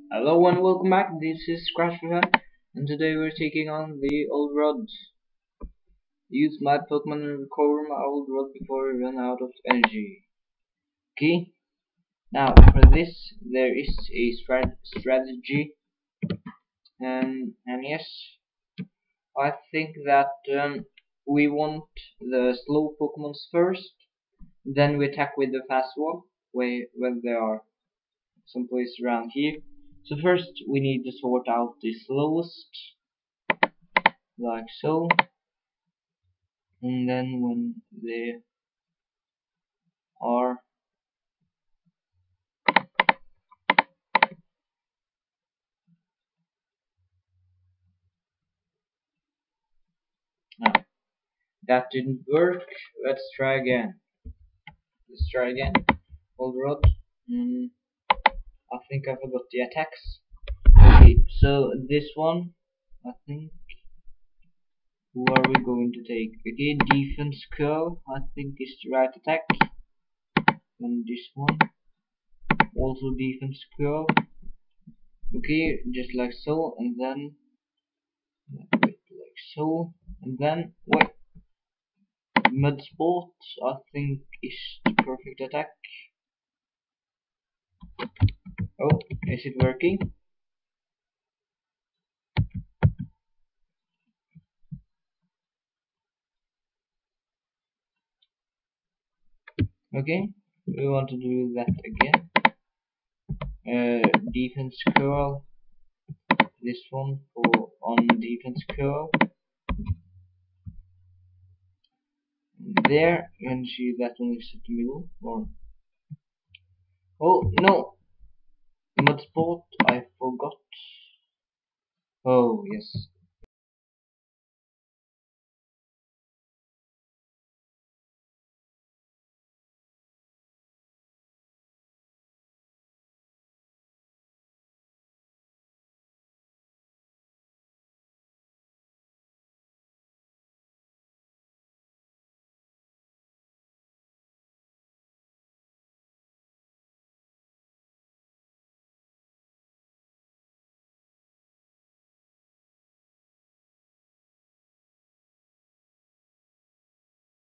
Hello and welcome back. This is ScratchForFun, and today we're taking on the old rod. Use my Pokemon and recover my old rod before we run out of energy. Okay. Now for this there is a strategy, and yes, I think that we want the slow Pokemons first, then we attack with the fast one, when they are someplace around here. So first we need to sort out the slowest, like so, and then when they are no, that didn't work. Let's try again. Hold rod. mm, I think I forgot the attacks. Okay, so this one, I think, who are we going to take? Okay, defense curl, I think is the right attack. And this one, also defense curl. Okay, just like so, and then like so, and then wait. Mud sport, I think, is the perfect attack. Oh, is it working? Okay, we want to do that again. Defense curl. This one for on defense curl. There, you can see that one is at the middle. Or oh no, mud sport. I forgot. Oh yes,